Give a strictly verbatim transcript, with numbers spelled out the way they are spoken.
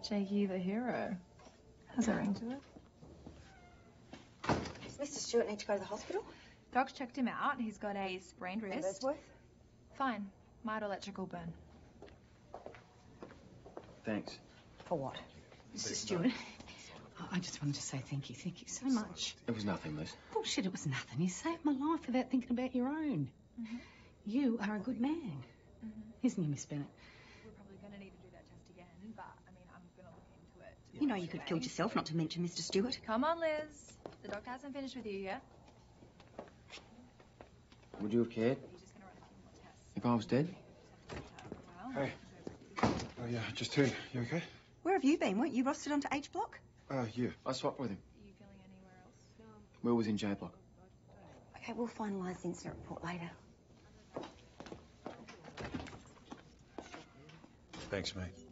Jakey the hero. Has a ring to it. Does Mister Stewart need to go to the hospital? Doc's checked him out. He's got a sprained wrist. Wentworth? Fine. Mild electrical burn. Thanks. For what? Mister Stewart? I just wanted to say thank you. Thank you so much. It was nothing, Liz. Bullshit, it was nothing. You saved my life without thinking about your own. Mm-hmm. You are a good man. Mm-hmm. Isn't he, Miss Bennett? We're probably going to need to do that test again, but, I mean, I'm going to look into it. You know you could have killed yourself, not to mention Mister Stewart. Come on, Liz. The doctor hasn't finished with you yet. Would you have cared He's just going to run a few more tests. if I was dead? Hey. Oh, yeah, just turned. You okay? Where have you been? Weren't you rostered onto H block? Uh, yeah. I swapped with him. Are you feeling anywhere else? Will was in J block. Okay, we'll finalise the incident report later. Thanks, mate.